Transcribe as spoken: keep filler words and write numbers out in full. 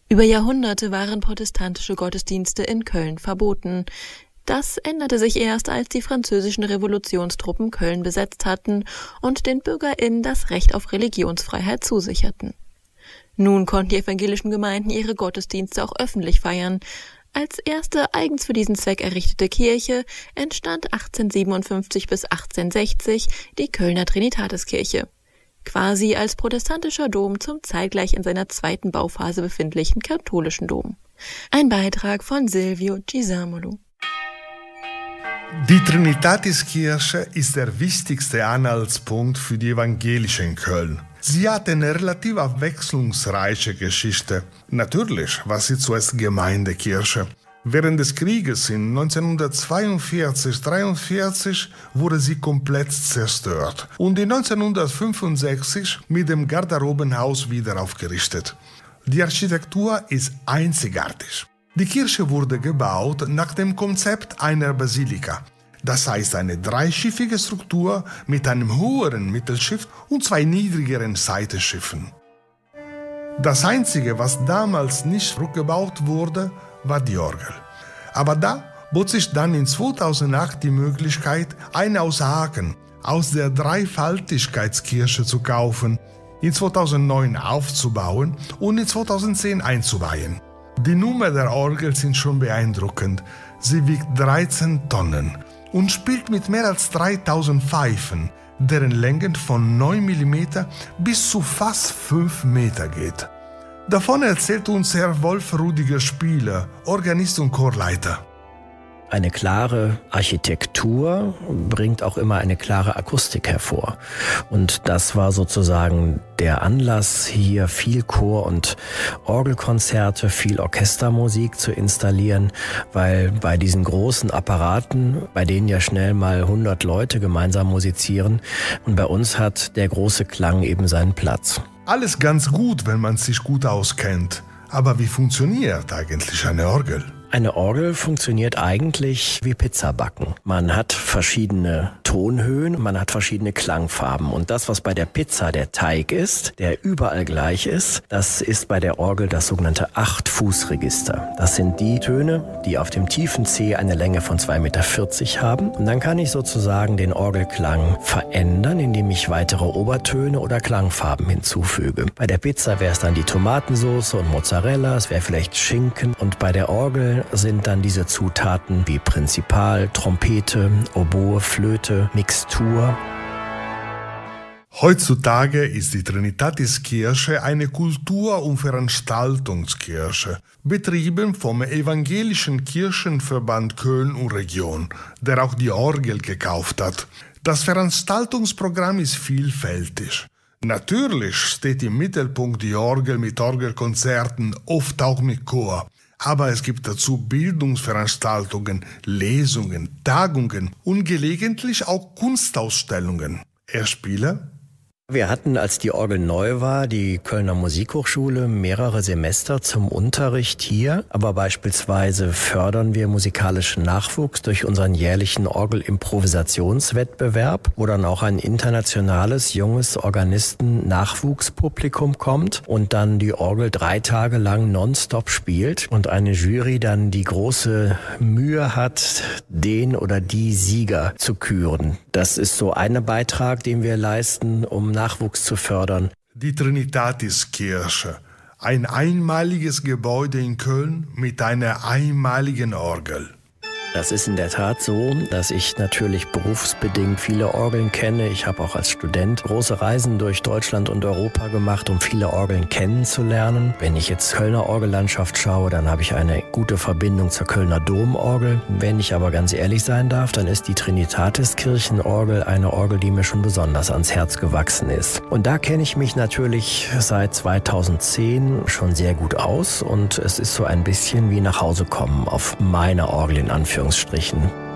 Über Jahrhunderte waren protestantische Gottesdienste in Köln verboten. Das änderte sich erst, als die französischen Revolutionstruppen Köln besetzt hatten und den BürgerInnen das Recht auf Religionsfreiheit zusicherten. Nun konnten die evangelischen Gemeinden ihre Gottesdienste auch öffentlich feiern. Als erste eigens für diesen Zweck errichtete Kirche entstand achtzehnhundertsiebenundfünfzig bis achtzehnhundertsechzig die Kölner Trinitatiskirche, quasi als protestantischer Dom zum zeitgleich in seiner zweiten Bauphase befindlichen katholischen Dom. Ein Beitrag von Silvio Gisamolo. Die Trinitatiskirche ist der wichtigste Anhaltspunkt für die Evangelische in Köln. Sie hat eine relativ abwechslungsreiche Geschichte. Natürlich war sie zuerst Gemeindekirche. Während des Krieges in neunzehnhundertzweiundvierzig dreiundvierzig wurde sie komplett zerstört und in neunzehnhundertfünfundsechzig mit dem Garderobenhaus wieder aufgerichtet. Die Architektur ist einzigartig. Die Kirche wurde gebaut nach dem Konzept einer Basilika. Das heißt eine dreischiffige Struktur mit einem höheren Mittelschiff und zwei niedrigeren Seitenschiffen. Das Einzige, was damals nicht rückgebaut wurde, war die Orgel. Aber da bot sich dann in zweitausendacht die Möglichkeit, eine aus Aachen, aus der Dreifaltigkeitskirche zu kaufen, in zweitausendneun aufzubauen und in zweitausendzehn einzuweihen. Die Nummer der Orgel sind schon beeindruckend. Sie wiegt dreizehn Tonnen und spielt mit mehr als dreitausend Pfeifen, deren Länge von neun Millimeter bis zu fast fünf Meter geht. Davon erzählt uns Herr Wolf Rudiger Spieler, Organist und Chorleiter. Eine klare Architektur bringt auch immer eine klare Akustik hervor. Und das war sozusagen der Anlass, hier viel Chor- und Orgelkonzerte, viel Orchestermusik zu installieren, weil bei diesen großen Apparaten, bei denen ja schnell mal hundert Leute gemeinsam musizieren, und bei uns hat der große Klang eben seinen Platz. Alles ganz gut, wenn man sich gut auskennt. Aber wie funktioniert eigentlich eine Orgel? Eine Orgel funktioniert eigentlich wie Pizzabacken. Man hat verschiedene Tonhöhen, man hat verschiedene Klangfarben. Und das, was bei der Pizza der Teig ist, der überall gleich ist, das ist bei der Orgel das sogenannte Acht-Fuß-Register. Das sind die Töne, die auf dem tiefen C eine Länge von zwei Meter vierzig haben. Und dann kann ich sozusagen den Orgelklang verändern, indem ich weitere Obertöne oder Klangfarben hinzufüge. Bei der Pizza wäre es dann die Tomatensauce und Mozzarella, es wäre vielleicht Schinken. Und bei der Orgel sind dann diese Zutaten wie Prinzipal, Trompete, Oboe, Flöte, Mixtur. Heutzutage ist die Trinitatiskirche eine Kultur- und Veranstaltungskirche, betrieben vom Evangelischen Kirchenverband Köln und Region, der auch die Orgel gekauft hat. Das Veranstaltungsprogramm ist vielfältig. Natürlich steht im Mittelpunkt die Orgel mit Orgelkonzerten, oft auch mit Chor. Aber es gibt dazu Bildungsveranstaltungen, Lesungen, Tagungen und gelegentlich auch Kunstausstellungen. Herr Spieler? Wir hatten, als die Orgel neu war, die Kölner Musikhochschule mehrere Semester zum Unterricht hier. Aber beispielsweise fördern wir musikalischen Nachwuchs durch unseren jährlichen Orgel-Improvisationswettbewerb, wo dann auch ein internationales, junges Organisten-Nachwuchspublikum kommt und dann die Orgel drei Tage lang nonstop spielt und eine Jury dann die große Mühe hat, den oder die Sieger zu küren. Das ist so ein Beitrag, den wir leisten, um Nachwuchs zu fördern. Die Trinitatiskirche, ein einmaliges Gebäude in Köln mit einer einmaligen Orgel. Das ist in der Tat so, dass ich natürlich berufsbedingt viele Orgeln kenne. Ich habe auch als Student große Reisen durch Deutschland und Europa gemacht, um viele Orgeln kennenzulernen. Wenn ich jetzt Kölner Orgellandschaft schaue, dann habe ich eine gute Verbindung zur Kölner Domorgel. Wenn ich aber ganz ehrlich sein darf, dann ist die Trinitatiskirchenorgel eine Orgel, die mir schon besonders ans Herz gewachsen ist. Und da kenne ich mich natürlich seit zweitausendzehn schon sehr gut aus und es ist so ein bisschen wie nach Hause kommen auf meiner Orgel in Anführungsstrichen.